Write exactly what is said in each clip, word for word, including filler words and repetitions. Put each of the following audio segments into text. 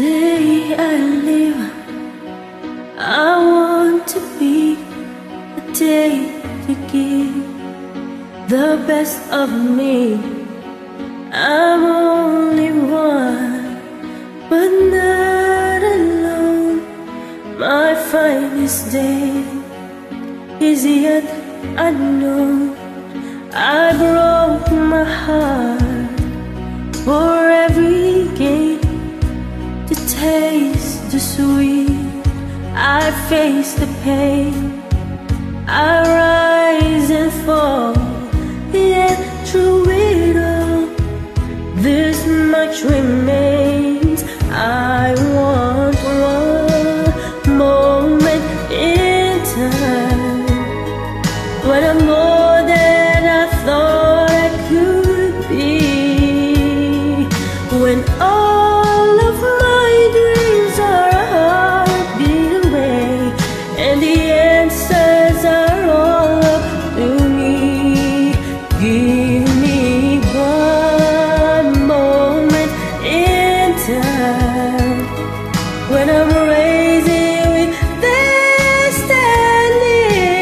day I live, I want to be a day to give the best of me. I'm only one, but not alone. My finest day is yet unknown. I broke my heart for every gain, to taste the sweet. I face the pain, I rise and fall, yet through it all, this much remains. I want one moment in time, when I'm more than I thought I could be, when all of my dreams are a heartbeat away, and the answers are all up to me. Give me one moment in time, when I'm raising with destiny.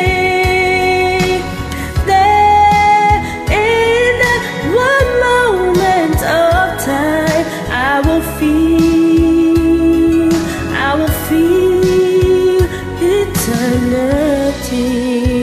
There, in that one moment of time, I will feel, I will feel eternity.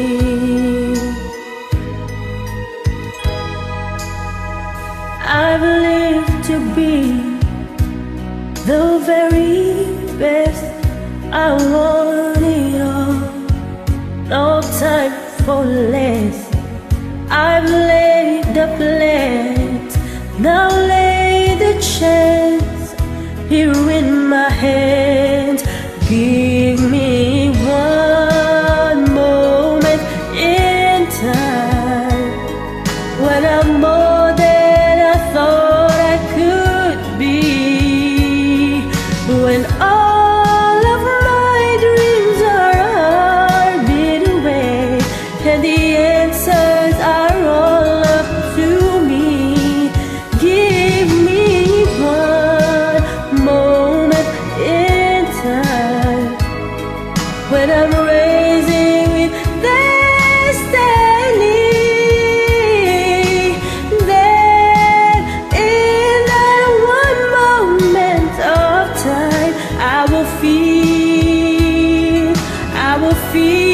I've lived to be the very best. I want it all, no time for less. I've laid the plans, now lay the chance here in my hands. Give me one moment in time, when I'm more than I thought I could be, when all of my dreams are a heartbeat away, and the answers are all up to me. Give me one moment in time, when I'm raising with destiny. Then in that one moment of time, I will feel, I will feel